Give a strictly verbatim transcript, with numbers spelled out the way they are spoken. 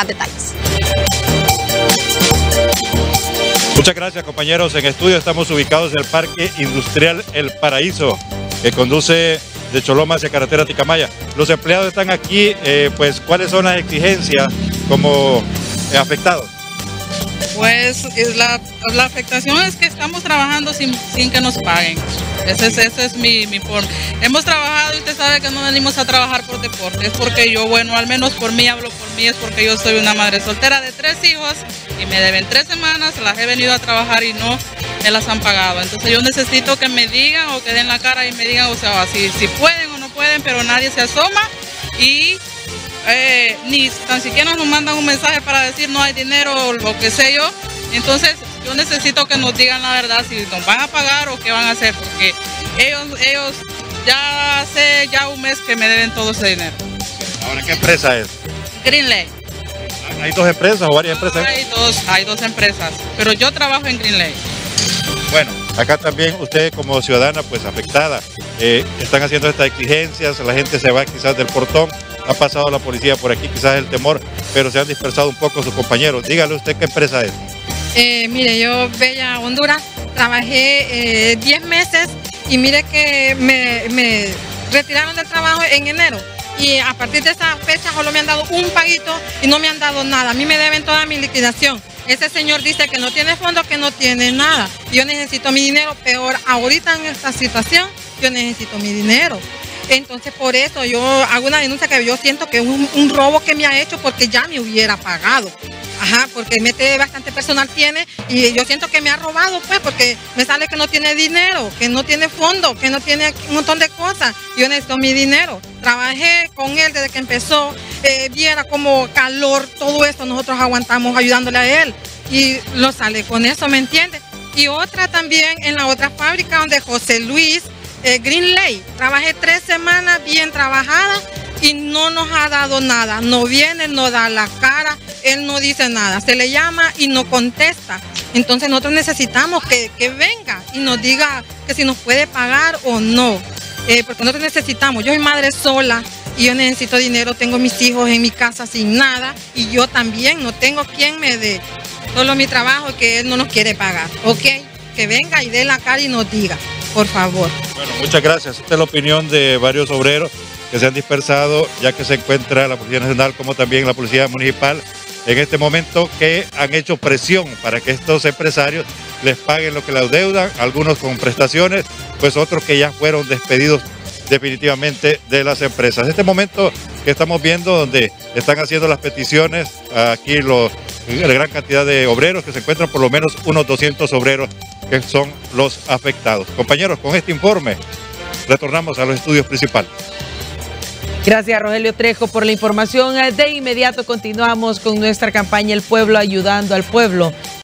más detalles. Muchas gracias, compañeros. En estudio estamos ubicados en el Parque Industrial El Paraíso, que conduce de Choloma hacia carretera Ticamaya. Los empleados están aquí, eh, pues, ¿cuáles son las exigencias como eh, afectados? Pues la, la afectación es que estamos trabajando sin, sin que nos paguen. Ese es, ese es mi, mi forma. Hemos trabajado y usted sabe que no venimos a trabajar por deporte. Es porque yo, bueno, al menos por mí, hablo por mí, es porque yo soy una madre soltera de tres hijos y me deben tres semanas, las he venido a trabajar y no me las han pagado. Entonces yo necesito que me digan o que den la cara y me digan, o sea, si, si pueden o no pueden, pero nadie se asoma y eh, ni tan siquiera nos mandan un mensaje para decir no hay dinero o lo que sé yo. Entonces yo necesito que nos digan la verdad si nos van a pagar o qué van a hacer, porque ellos, ellos ya hace ya un mes que me deben todo ese dinero. Ahora, ¿qué empresa es? Greenley. ¿Hay dos empresas o varias empresas? Hay dos, hay dos empresas, pero yo trabajo en Greenley. Bueno, acá también usted como ciudadana pues afectada, eh, están haciendo estas exigencias, la gente se va quizás del portón, ha pasado la policía por aquí, quizás el temor, pero se han dispersado un poco sus compañeros. Dígale usted qué empresa es. Eh, mire, yo Bella Honduras, trabajé diez meses y mire que me, me retiraron del trabajo en enero. Y a partir de esa fecha solo me han dado un paguito y no me han dado nada. A mí me deben toda mi liquidación. Ese señor dice que no tiene fondo, que no tiene nada. Yo necesito mi dinero, peor ahorita en esta situación, yo necesito mi dinero. Entonces por eso yo hago una denuncia que yo siento que es un, un robo que me ha hecho porque ya me hubiera pagado. Ajá, porque mete bastante personal tiene y yo siento que me ha robado pues porque me sale que no tiene dinero, que no tiene fondo, que no tiene un montón de cosas. Yo necesito mi dinero. Trabajé con él desde que empezó, eh, viera como calor, todo esto nosotros aguantamos ayudándole a él y lo sale con eso, ¿me entiendes? Y otra también en la otra fábrica donde José Luis, eh, Greenley, trabajé tres semanas bien trabajada y no nos ha dado nada, no viene, no da la cara, él no dice nada, se le llama y no contesta. Entonces nosotros necesitamos que, que venga y nos diga que si nos puede pagar o no, eh, porque nosotros necesitamos, yo soy madre sola y yo necesito dinero, tengo mis hijos en mi casa sin nada y yo también no tengo quien me dé, solo mi trabajo que él no nos quiere pagar, ¿ok? Que venga y dé la cara y nos diga, por favor. Bueno, muchas gracias. Esta es la opinión de varios obreros que se han dispersado, ya que se encuentra la Policía Nacional como también la Policía Municipal en este momento, que han hecho presión para que estos empresarios les paguen lo que les deudan, algunos con prestaciones, pues otros que ya fueron despedidos definitivamente de las empresas. Este momento que estamos viendo donde están haciendo las peticiones, aquí los, la gran cantidad de obreros que se encuentran, por lo menos unos doscientos obreros que son los afectados. Compañeros, con este informe retornamos a los estudios principales. Gracias, Rogelio Trejo, por la información. De inmediato continuamos con nuestra campaña El Pueblo Ayudando al Pueblo.